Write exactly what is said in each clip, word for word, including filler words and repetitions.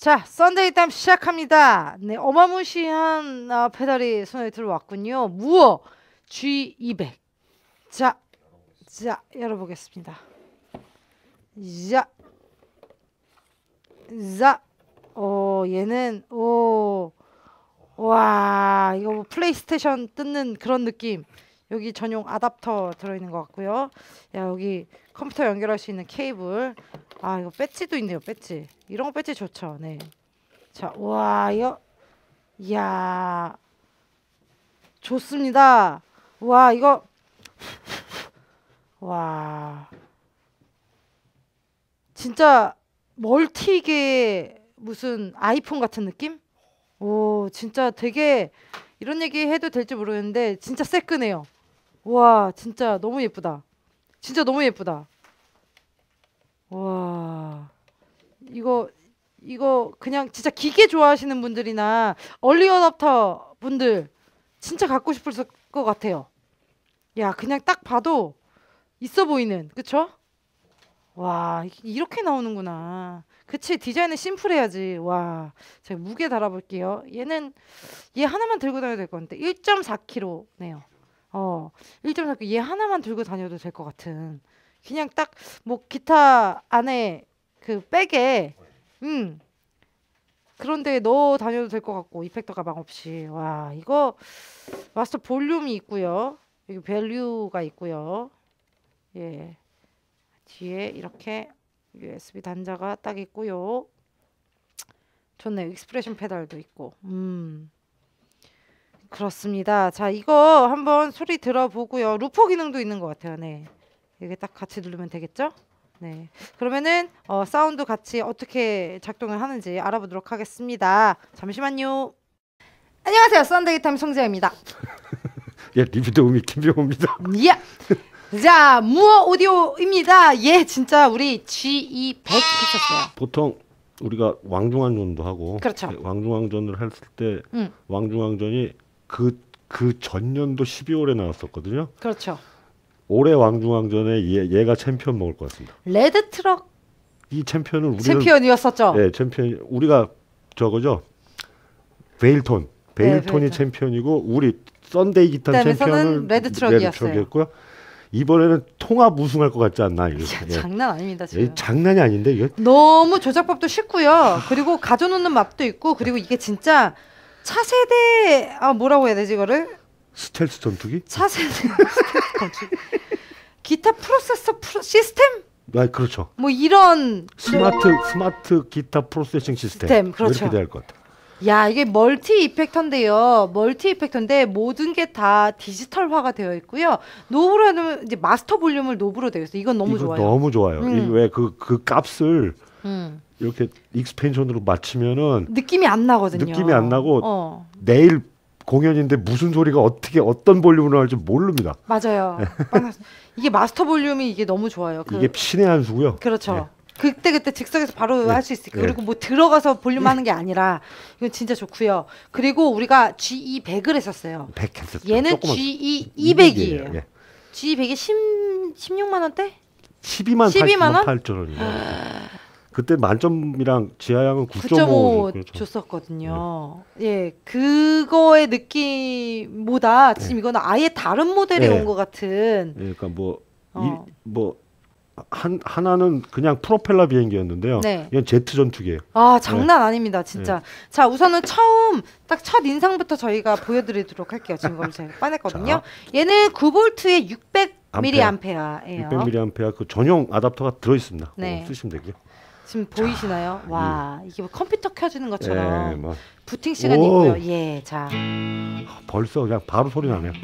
자, 썬데이 타임 시작합니다. 네, 어마무시한 어, 페달이 손에 들어왔군요. 무어 지 이백. 자, 자, 열어보겠습니다. 자, 자, 어, 얘는 오, 와, 이거 뭐 플레이스테이션 뜯는 그런 느낌. 여기 전용 아답터 들어있는 것 같고요. 야, 여기 컴퓨터 연결할 수 있는 케이블. 아, 이거 배지도 있네요. 배지. 이런 거 배지 좋죠. 네. 자, 와, 이거 이야, 좋습니다. 와, 이거 와, 진짜 멀티계 무슨 아이폰 같은 느낌? 오, 진짜 되게 이런 얘기 해도 될지 모르겠는데 진짜 새끈해요. 와, 진짜 너무 예쁘다. 진짜 너무 예쁘다. 와, 이거 이거 그냥 진짜 기계 좋아하시는 분들이나 얼리 어답터 분들 진짜 갖고 싶을 것 같아요. 야, 그냥 딱 봐도 있어 보이는, 그쵸? 와, 이렇게 나오는구나. 그치, 디자인은 심플해야지. 와, 제가 무게 달아볼게요. 얘는 얘 하나만 들고 다녀도 될 것 같은데 일 점 사 킬로그램네요. 어, 일 점 사 킬로그램 얘 하나만 들고 다녀도 될 것 같은. 그냥 딱 뭐 기타 안에 그 백에 음 그런데 넣어 다녀도 될 것 같고, 이펙터 가방 없이. 와, 이거 마스터 볼륨이 있고요. 여기 밸류가 있고요. 예, 뒤에 이렇게 유에스비 단자가 딱 있고요. 좋네요. 익스프레션 페달도 있고. 음, 그렇습니다. 자, 이거 한번 소리 들어보고요. 루퍼 기능도 있는 것 같아요. 네, 이게 딱 같이 누르면 되겠죠? 네, 그러면은 어, 사운드 같이 어떻게 작동을 하는지 알아보도록 하겠습니다. 잠시만요. 안녕하세요, 썬데이 타임 송재입니다. 예, 리뷰도 음이 김병호입니다. 예. 자, 무어 오디오입니다. 예, 진짜 우리 지 이백 했었어요. 보통 우리가 왕중왕전도 하고, 그렇죠. 왕중왕전을 했을 때 음. 왕중왕전이 그, 그 전년도 십이월에 나왔었거든요. 그렇죠. 올해 왕중왕전에 얘, 얘가 챔피언 먹을 것 같습니다. 레드 트럭 이 챔피언은 우리는 챔피언이었었죠. 네, 챔피언. 우리가 저거죠. 베일톤. 베일톤이 네, 챔피언이고 우리 썬데이 기타 챔피언은 레드 트럭이었어요. 레드 트럭이었고요. 이번에는 통합 우승할 것 같지 않나? 이거. 야, 예. 장난 아닙니다. 지금. 예, 장난이 아닌데 이거. 너무 조작법도 쉽고요. 그리고 가져놓는 맛도 있고, 그리고 이게 진짜 차세대, 아 뭐라고 해야 되지 이거를? 스텔스 전투기? 차세대 기타 프로세서 프로, 시스템? 아, 그렇죠. 뭐 이런 스마트 스마트 기타 프로세싱 시스템. 시스템, 그렇죠. 이렇게 될 것 같아. 야, 이게 멀티 이펙터인데요. 멀티 이펙터인데 모든 게 다 디지털화가 되어 있고요. 노브로 하면 이제 마스터 볼륨을 노브로 되어 있어요. 이건 너무 이거 좋아요. 너무 좋아요. 음. 왜 그 그 값을 음. 이렇게 익스펜션으로 맞추면은 느낌이 안 나거든요. 느낌이 안 나고 어. 내일 공연인데 무슨 소리가 어떻게 어떤 볼륨으로 할지 모릅니다. 맞아요. 이게 마스터 볼륨이 이게 너무 좋아요. 그, 이게 신의 한 수고요. 그렇죠. 네. 그때 그때 즉석에서 바로 네. 할 수 있으니까. 네. 그리고 뭐 들어가서 볼륨 하는 게 아니라 이건 진짜 좋고요. 그리고 우리가 지 이백을 했었어요. 백 했었죠. 얘는 조그만 지 이백이에요. 예. 지 이백이 십육만 원대? 십이만 십이만 원? 팔천 원이요. 그때 만점이랑 지하양은 구 점 오 구 점 오 줬었거든요. 네. 예, 그거의 느낌보다 지금 네. 이거는 아예 다른 모델이 네. 온 것 같은. 네, 그러니까 뭐 어. 뭐 한 하나는 그냥 프로펠러 비행기였는데요. 네. 이건 제트 전투기예요. 아, 장난 네. 아닙니다, 진짜. 네. 자, 우선은 처음 딱 첫 인상부터 저희가 보여드리도록 할게요. 지금 걸 제가 빠냈거든요. 자. 얘는 구 볼트에 육백 밀리암페어예요. 육백 밀리암페어 그 전용 아답터가 들어 있습니다. 네. 쓰시면 되고요. 지금 보이시나요? 자, 와, 예. 이게 뭐 컴퓨터 켜지는 것처럼 네, 뭐. 부팅 시간이 오. 있고요. 예, 자. 벌써 그냥 바로 소리 나네요.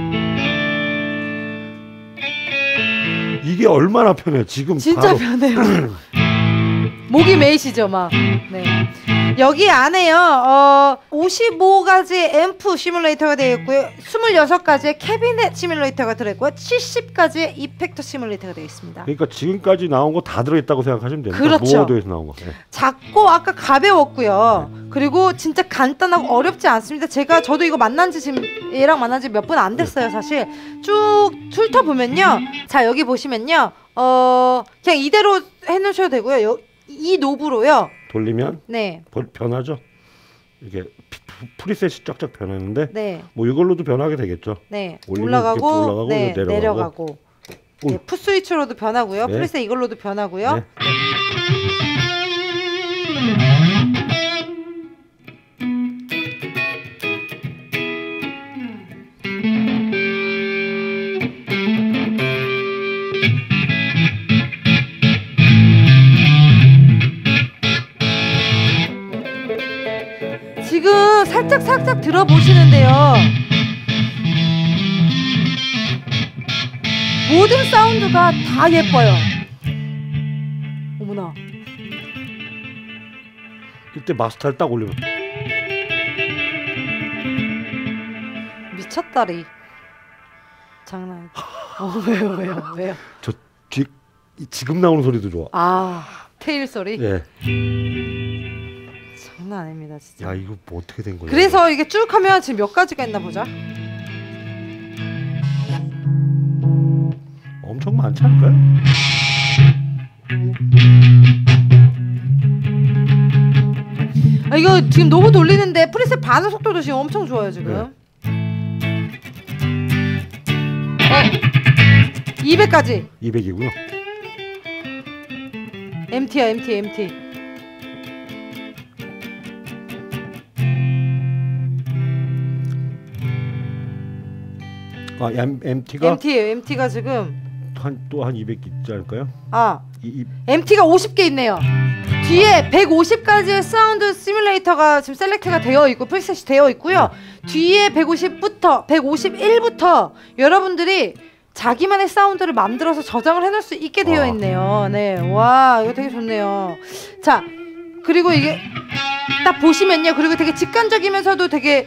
이게 얼마나 편해요. 지금 진짜 바로. 편해요. 목이 메이시죠, 막. 네. 여기 안에요, 어, 오십오 가지 앰프 시뮬레이터가 되어 있고요. 이십육 가지의 캐비넷 시뮬레이터가 들어있고요. 칠십 가지의 이펙터 시뮬레이터가 되어 있습니다. 그러니까 지금까지 나온 거 다 들어있다고 생각하시면 됩니다. 그렇죠. 모어도에서 나온 거. 네. 작고 아까 가벼웠고요. 네. 그리고 진짜 간단하고 어렵지 않습니다. 제가 저도 이거 만난 지 지금 얘랑 만난 지 몇 분 안 됐어요, 사실. 쭉 훑어보면요. 자, 여기 보시면요. 어, 그냥 이대로 해놓으셔도 되고요. 여, 이 노브로요. 돌리면 네. 변하죠. 이게 프리셋이 쫙쫙 변하는데 네. 뭐 이걸로도 변하게 되겠죠. 네. 올리면 올라가고, 올라가고 네. 내려가고. 내려가고. 네. 풋스위치로도 변하고요. 네. 프리셋 이걸로도 변하고요. 네. 지금 살짝 살짝 들어보시는데요. 모든 사운드가 다 예뻐요. 어머나. 이때 마스터를 딱 올리면 미쳤다리. 장난. 어, 왜요 왜요 왜요? 저 뒤 지금 나오는 소리도 좋아. 아 테일 소리. 예. 장난 아닙니다 진짜. 야 이거 뭐 어떻게 된 거야? 그래서 이게 쭉 하면 지금 몇 가지가 있나 보자. 엄청 많지 않을까요? 아 이거 지금 너무 돌리는데 프리셋 반응 속도도 지금 엄청 좋아요 지금. 네. 어, 이백까지. 이백이고요. 엠티야 엠티 엠티. 아 M, 엠티가 엠티예요. 엠티가 지금 한 또 한 이백 있지 않을까요? 아 이, 이, 엠티가 오십 개 있네요. 뒤에 백오십 가지의 사운드 시뮬레이터가 지금 셀렉트가 되어 있고 프리셋이 되어 있고요. 네. 뒤에 백오십부터 백오십일부터 여러분들이 자기만의 사운드를 만들어서 저장을 해놓을 수 있게 되어 와. 있네요. 네, 와 이거 되게 좋네요. 자 그리고 이게 딱 보시면요. 그리고 되게 직관적이면서도 되게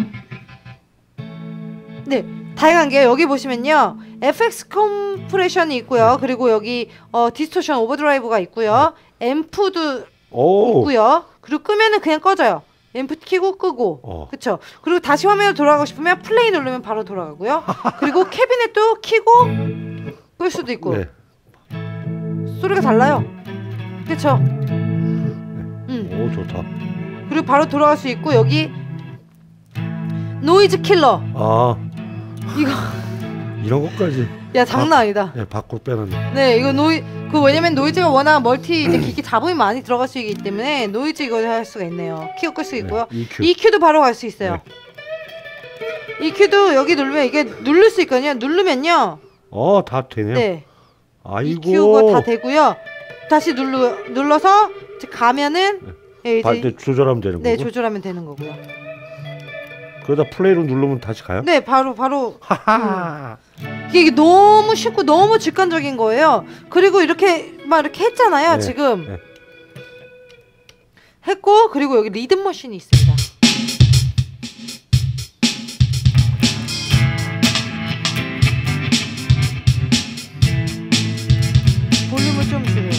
네 다양한 게 여기 보시면요. 에프엑스 컴프레션이 있고요. 그리고 여기 어, 디스토션 오버드라이브가 있고요. 앰프도 오. 있고요. 그리고 끄면은 그냥 꺼져요. 앰프 켜고 끄고. 어. 그쵸? 그리고 다시 화면으로 돌아가고 싶으면 플레이 누르면 바로 돌아가고요. 그리고 캐비넷도 켜고 끌 수도 있고. 네. 소리가 달라요. 그쵸? 네. 음. 오 좋다. 그리고 바로 돌아갈 수 있고 여기 노이즈 킬러. 아 이거 이런 것까지. 야 장난 아니다. 네, 밖으로 빼놨네. 네, 이거 노이 그 왜냐면 노이즈가 워낙 멀티 이제 기기 잡음이 많이 들어갈 수 있기 때문에 노이즈 이거 할 수가 있네요. 키고 끌 수 있고요. 네, 이큐. 이큐도 바로 갈 수 있어요. 네. 이큐도 여기 누르면 이게 누를 수 있거든요. 누르면요. 어, 다 되네요. 네. 아이고. 이큐가 다 되고요. 다시 눌러 눌러서 이제 가면은 예, 발 이제 때 조절하면 되는 네, 거고. 조절하면 되는 거고요. 그러다 플레이로 누르면 다시 가요? 네, 바로 바로 하하. 음. 이게 너무 쉽고 너무 직관적인 거예요. 그리고 이렇게 막 이렇게 했잖아요. 네, 지금 네. 했고 그리고 여기 리듬 머신이 있습니다. 볼륨을 좀 줄여요.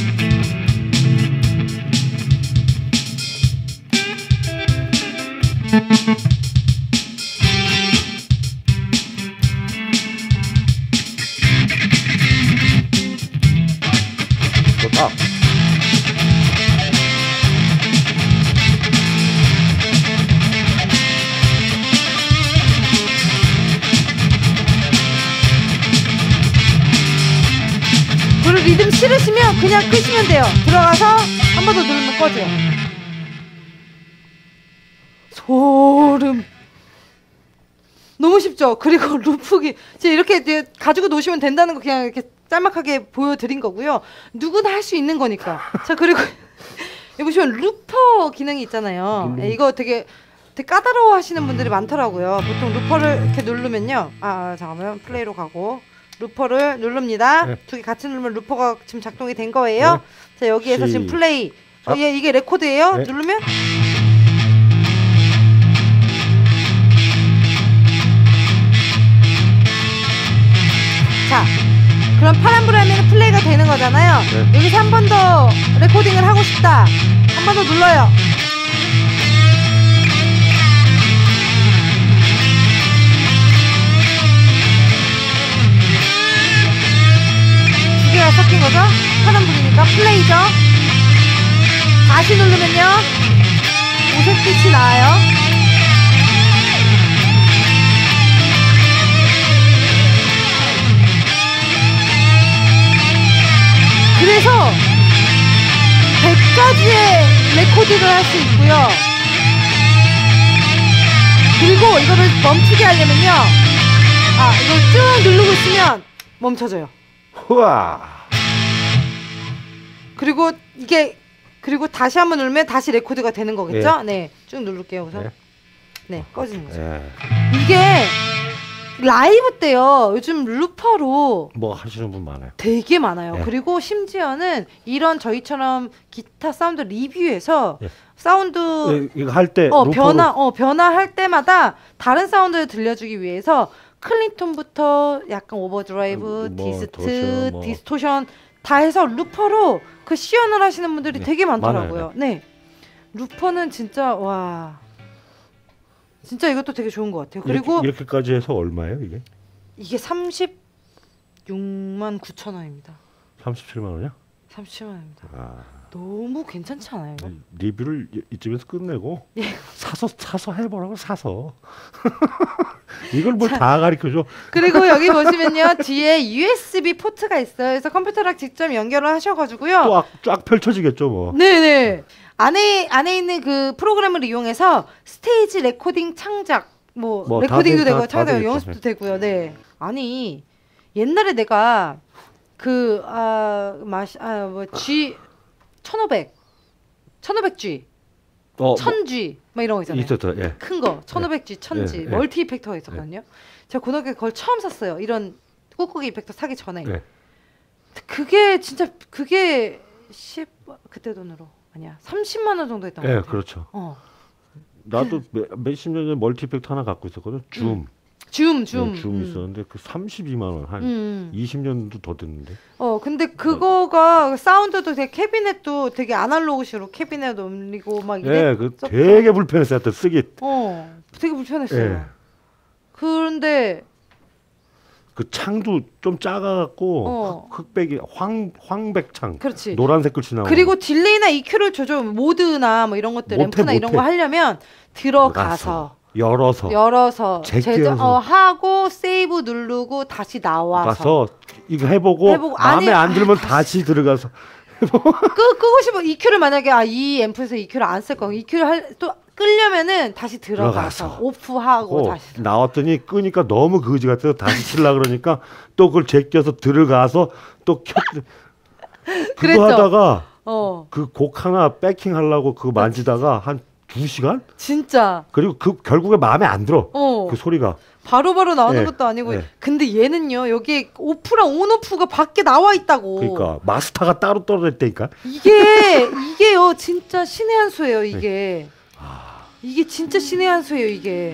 좋다. 그리고 리듬 싫으시면 그냥 끄시면 돼요. 들어가서 한 번 더 누르면 꺼져요. 소름. 너무 쉽죠? 그리고 루프기 이제 이렇게 이제 가지고 노시면 된다는 거 그냥 이렇게 짤막하게 보여드린 거고요. 누구나 할 수 있는 거니까. 자 그리고 여기 보시면 루퍼 기능이 있잖아요. 예, 이거 되게 되게 까다로워 하시는 분들이 많더라고요. 보통 루퍼를 이렇게 누르면요. 아, 아 잠깐만 플레이로 가고 루퍼를 누릅니다. 네. 두 개 같이 누르면 루퍼가 지금 작동이 된 거예요. 네. 자 여기에서 시- 지금 플레이. 작- 이게 이게 레코드예요. 네. 누르면 자 그럼 파란불을 하면 플레이가 되는 거잖아요. 네. 여기서 한 번 더 레코딩을 하고 싶다. 한 번 더 눌러요. 두 개가 섞인 거죠? 파란불이니까 플레이죠. 다시 누르면요. 오색빛이 나와요. 그래서 백 가지의 레코드를 할 수 있고요. 그리고 이거를 멈추게 하려면요. 아, 이걸 쭉 누르고 있으면 멈춰져요. 우와. 그리고 이게 그리고 다시 한번 누르면 다시 레코드가 되는 거겠죠? 예. 네, 쭉 누를게요 우선. 예. 네, 꺼지는 거죠. 예. 이게 라이브 때요. 요즘 루퍼로 뭐 하시는 분 많아요. 되게 많아요. 예. 그리고 심지어는 이런 저희처럼 기타 사운드 리뷰에서 예. 사운드 예, 이거 할 때 어, 변화 어 변화할 때마다 다른 사운드를 들려주기 위해서 클린톤부터 약간 오버드라이브, 뭐, 디스트, 도션, 뭐. 디스토션 다 해서 루퍼로 그 시연을 하시는 분들이 네. 되게 많더라고요. 많아요. 네, 루퍼는 진짜 와. 진짜 이것도 되게 좋은 것 같아요. 그리고 이렇게, 이렇게까지 해서 얼마예요 이게? 이게 삼십육만 구천 원입니다. 삼십칠만 원이요? 삼십칠만 원입니다. 아. 너무 괜찮지 않아요? 이거? 리뷰를 이쯤에서 끝내고 예. 사서 사서 해보라고 사서 이걸 뭘 다 가르쳐줘. 그리고 여기 보시면요 뒤에 유에스비 포트가 있어요. 그래서 컴퓨터랑 직접 연결을 하셔가지고요. 또 쫙 펼쳐지겠죠 뭐. 네네. 안에 안에 있는 그 프로그램을 이용해서 스테이지 레코딩 창작 뭐, 뭐 레코딩도 되고 창작 연습도 되고요. 네. 아니 옛날에 내가 그 아 마시 아뭐 G 천오백 천오백 G 어, 천 G 뭐, 막 이런 거 있잖아요. 있었죠. 예. 큰 거 천오백 G, 천 G 예, 멀티 이펙터가 있었거든요. 예. 제가 고등학교 그걸 처음 샀어요. 이런 꾹꾹이 이펙터 사기 전에. 예. 그게 진짜 그게 십 그때 돈으로 아니야 삼십만 원 정도 했던 거 예, 같아요. 그렇죠. 어. 나도 몇십 년 전에 멀티 이펙터 하나 갖고 있었거든. 줌. 음. 줌, 줌. 네, 줌 음. 있었는데 그 삼십이만 원 한 음. 이십 년도 더 됐는데. 어, 근데 그거가 사운드도 되게 캐비넷도 되게 아날로그식으로 캐비넷 올리고 막 이래. 네, 그 되게 불편했어요. 또 쓰기. 어, 되게 불편했어요. 네. 그런데 그 창도 좀 작아갖고 어. 흑백이 황 황백창. 그렇지. 노란색 글씨 나오고. 그리고 딜레이나 이큐를 조절 모드나 뭐 이런 것들 램프나 이런 거 하려면 들어가서. 열어서 열어서 제작 어, 하고 세이브 누르고 다시 나와서 가서 이거 해보고, 해보고 마음에 아니, 안 들면 아, 다시 들어가서 끄 끄고 싶어. 이큐를 만약에 아 이 앰프에서 이큐를 안 쓸 거 이큐를 할 또 끌려면은 다시 들어가서, 들어가서. 오프하고 다시 나왔더니 끄니까 너무 거지 같아서 다시 칠라 그러니까 또 그걸 제껴서 들어가서 또 켰 그거 하다가 어. 그 곡 하나 백킹 하려고 그거 만지다가 한 두 시간? 진짜. 그리고 그 결국에 마음에 안 들어. 어. 그 소리가. 바로바로 바로 나오는 네. 것도 아니고. 네. 근데 얘는요. 여기 오프랑 온오프가 밖에 나와 있다고. 그러니까 마스터가 따로 떨어져 있다니까. 이게 이게요. 진짜 신의 한 수예요. 이게. 네. 아. 이게 진짜 신의 한 수예요. 이게.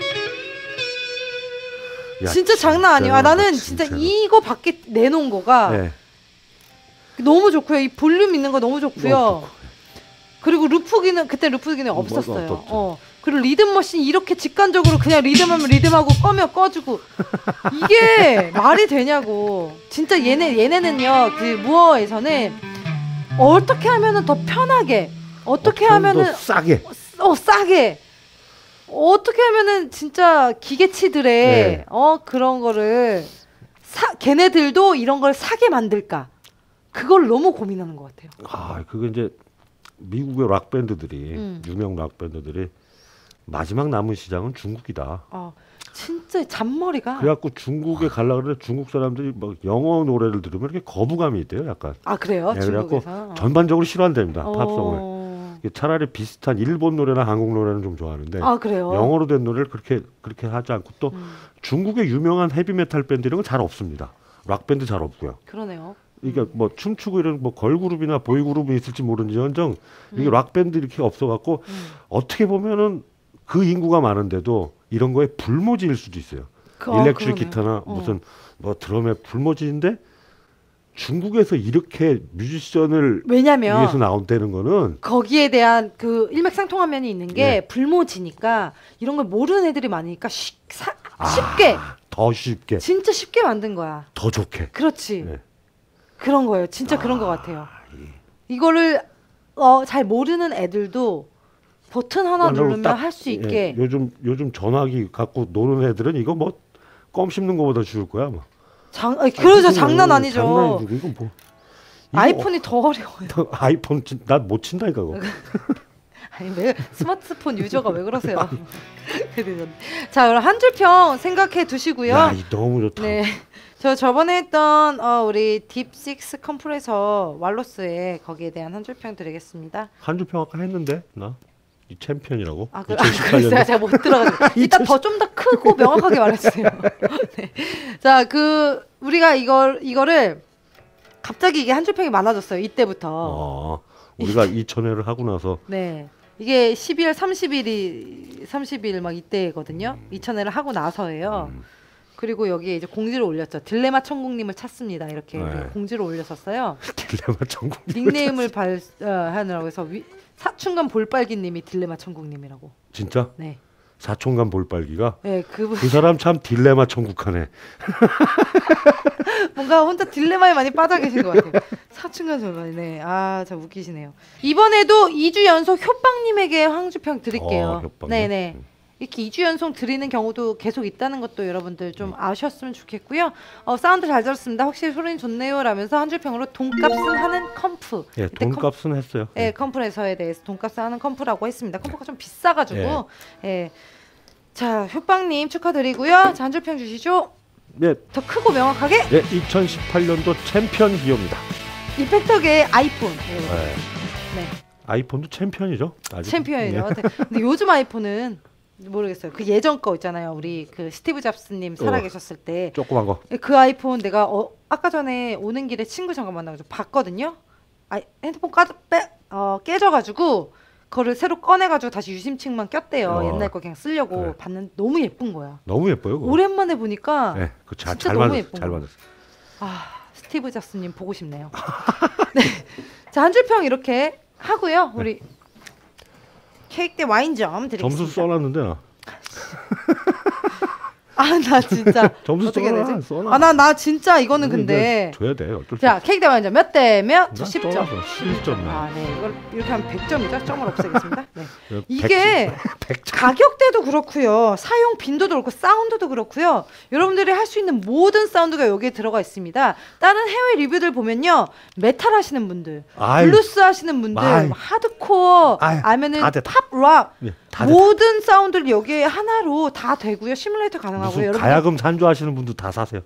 야, 진짜 장난 아니에요. 아, 나는 진짜 이거 밖에 내놓은 거가 네. 너무 좋고요. 이 볼륨 있는 거 너무 좋고요. 너무 좋고. 그리고 루프기는 그때 루프기는 없었어요. 어. 그리고 리듬 머신 이렇게 직관적으로 그냥 리듬하면 리듬하고 꺼면 꺼주고 이게 말이 되냐고. 진짜 얘네 얘네는요. 그 무어에서는 어떻게 하면은 더 편하게 어떻게 어, 하면은 싸게 어 싸게 어떻게 하면은 진짜 기계치들의 네. 어 그런 거를 사 걔네들도 이런 걸 사게 만들까 그걸 너무 고민하는 것 같아요. 아 그게 이제. 미국의 락 밴드들이 음. 유명 락 밴드들이 마지막 남은 시장은 중국이다. 아 진짜 잔머리가. 그래갖고 중국에 가려 그래 중국 사람들이 막 영어 노래를 들으면 이렇게 거부감이 있대요, 약간. 아 그래요? 네, 그래갖고 전반적으로 싫어한답니다, 어... 팝송을. 차라리 비슷한 일본 노래나 한국 노래는 좀 좋아하는데. 아 그래요? 영어로 된 노래를 그렇게 그렇게 하지 않고 또 음. 중국의 유명한 헤비메탈 밴드 이런 건 잘 없습니다. 락 밴드 잘 없고요. 그러네요. 이게 뭐 춤추고 이런 뭐 걸그룹이나 보이그룹이 있을지 모르는지언정 이게 음. 락 밴드 이렇게 없어갖고 음. 어떻게 보면은 그 인구가 많은데도 이런 거에 불모지일 수도 있어요. 그, 일렉트릭 어, 기타나 어. 무슨 뭐 드럼에 불모지인데 중국에서 이렇게 뮤지션을 왜냐면 위해서 나온다는 거는 거기에 대한 그 일맥상통한 면이 있는 게 네. 불모지니까 이런 걸 모르는 애들이 많으니까 쉬, 사, 쉽게 아, 더 쉽게 진짜 쉽게 만든 거야. 더 좋게. 그렇지. 네. 그런 거예요. 진짜 아, 그런 것 같아요. 예. 이거를 어, 잘 모르는 애들도 버튼 하나 아, 누르면 딱, 할 수 예, 있게. 요즘 요즘 전화기 갖고 노는 애들은 이거 뭐 껌 씹는 거보다 쉬울 거야 뭐. 장, 아니, 그러죠. 아니, 장난 이거 아니죠. 장난이지. 이거 뭐. 이거 아이폰이 더 어려워요. 아이폰 나 못 친다니까 그거. 아니 왜 스마트폰 유저가 왜 그러세요? 자, 그럼 한 줄 평 생각해 두시고요. 야, 이 너무 좋다. 네, 저 저번에 했던 어, 우리 딥식스 컴프레서 왈로스의 거기에 대한 한 줄 평 드리겠습니다. 한 줄 평 아까 했는데 나 이 챔피언이라고. 아, 그, 아 그랬어요. 제가 못 들어가지고 일단 더 좀 더 크고 명확하게 말해주세요. 네. 자, 그 우리가 이걸 이거를 갑자기 이게 한 줄 평이 많아졌어요. 이때부터. 어, 우리가 이천 회를 하고 나서 네. 이게 십이월 삼십일이 삼십일 막 이때거든요. 음. 이천 회를 하고 나서예요. 음. 그리고 여기에 이제 공지를 올렸죠. 딜레마 천국님을 찾습니다. 이렇게 네. 공지를 올렸었어요. 딜레마 전국 닉네임을 발하느라고 해서 위, 사춘간 볼빨기님이 딜레마 천국님이라고. 진짜 네. 사촌간 볼빨기가 네, 그분 그 사람 참 딜레마 천국하네. 뭔가 혼자 딜레마에 많이 빠져 계신 것 같아요. 사춘간 절반이네. 아, 참 웃기시네요. 이번에도 이 주 연속 효빵님에게 황주평 드릴게요. 어, 효빵님? 네네. 음. 이렇게 이 주 연속 드리는 경우도 계속 있다는 것도 여러분들 좀 아셨으면 좋겠고요. 어, 사운드 잘 들었습니다. 확실히 소리는 좋네요. 라면서 한 줄 평으로 돈값은 하는 컴프. 예, 이때 컴- 돈값은 했어요. 예, 컴프레서에 대해서 돈값을 하는 컴프라고 했습니다. 컴프가 좀 비싸가지고. 예. 자, 효빵님 축하드리고요. 자, 한 줄 평 주시죠. 예, 더 크고 명확하게. 예, 이천십팔 년도 챔피언 기업입니다. 이펙터계의 아이폰. 예. 예. 네. 아이폰도 챔피언이죠. 아직. 챔피언이죠. 예. 근데 요즘 아이폰은 모르겠어요. 그 예전 거 있잖아요. 우리 그 스티브 잡스님 살아계셨을 때. 조그만 거. 그 아이폰 내가 어, 아까 전에 오는 길에 친구 잠깐 만나가지고 봤거든요. 아, 핸드폰 까, 빼, 어, 깨져가지고 그거를 새로 꺼내가지고 다시 유심칩만 꼈대요. 어. 옛날 거 그냥 쓰려고 네. 봤는데 너무 예쁜 거야. 너무 예뻐요. 그거. 오랜만에 보니까 예, 그잘 진짜 잘 너무 만들 예쁜 잘 거. 만들었어. 아, 스티브 잡스님 보고 싶네요. 네. 자, 한 줄 평 이렇게 하고요. 우리 케이크 대 와인점 드리겠습니다. 점수 써놨는데 나. 아, 나 진짜 점수 어떻게 써놔, 되지? 써놔. 아, 나 나 진짜 이거는 이거 근데 줘야 돼. 어쩔 수 자, 케이크 대 와인점 몇 대면? 저 난 십 점. 써놨어. 십일 점. 아, 네. 이걸 이렇게 하면 백 점이죠. 점을 없애겠습니다. 네. 백- 이게 백 점. 가격대도 그렇고요. 사용 빈도도 그렇고 사운드도 그렇고요. 여러분들이 할 수 있는 모든 사운드가 여기에 들어가 있습니다. 다른 해외 리뷰들 보면요. 메탈 하시는 분들, 아이, 블루스 하시는 분들, 아이. 하드코어, 아이, 아니면은 다 됐다. 팝, 락 예, 다 됐다. 모든 사운드를 여기에 하나로 다 되고요. 시뮬레이터 가능하고요. 무슨 여러분 가야금 산조하시는 분도 다 사세요.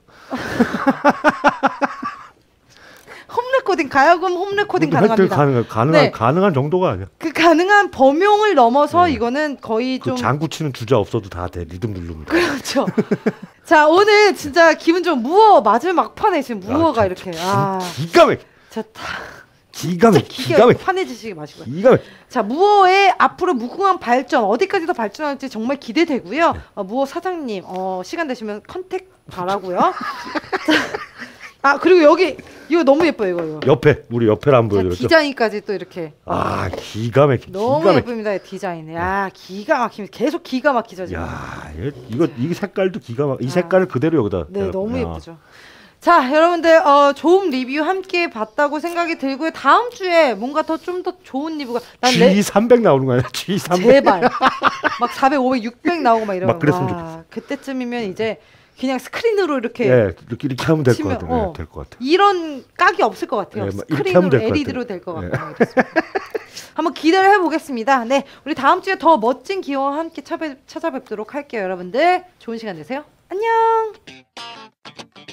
홈 레코딩 가야금 홈 레코딩 가능합니다. 가능한 가능한 네. 가능한 정도가 아니야. 그 가능한 범용을 넘어서 네. 이거는 거의 그 좀 장구 치는 주자 없어도 다 돼. 리듬 누르면. 돼. 그렇죠. 자, 오늘 진짜 기분 좀 무어 맞을 막판에 지금 무어가 아, 이렇게 기- 아, 기가 막 자, 다 기가 막 기가 기가 막 환해지시기 마시고요. 기가 막 자, 무어의 앞으로 무궁한 발전 어디까지 더 발전할지 정말 기대되고요. 어, 무어 사장님 어, 시간 되시면 컨택 바라고요. 자, 아, 그리고 여기 이거 너무 예뻐요, 이거. 이거. 옆에 우리 옆에를 안 자, 보여드렸죠. 디자인까지 또 이렇게 아 기가 막히 너무 기가 막히. 예쁩니다, 디자인. 야, 기가 막힙니다. 계속 기가 막히죠, 지금. 야 이거 이거 이 색깔도 기가 막. 이 아. 색깔을 그대로 여기다. 네, 내가- 너무 야. 예쁘죠. 자, 여러분들 어, 좋은 리뷰 함께 봤다고 생각이 들고요. 다음 주에 뭔가 더 좀 더 좋은 리뷰가 난 내, 지 삼백 나오는 거 아니야? 지 삼백. 제발 막 사백, 오백, 육백 나오고 막 이러면 막 그랬으면 와, 좋겠어. 그때쯤이면 이제 그냥 스크린으로 이렇게 예, 이렇게 이렇게 하면 될 것 치면, 같아. 어. 될 것 같아. 이런 깍이 없을 것 같아요. 예, 막 이렇게 하면 스크린으로 될것 엘이디로 같아요. 될 것 예. 같고 막 이랬습니다. 한번 기대를 해보겠습니다. 네, 우리 다음 주에 더 멋진 기호와 함께 찾아뵙, 찾아뵙도록 할게요. 여러분들 좋은 시간 되세요. 안녕.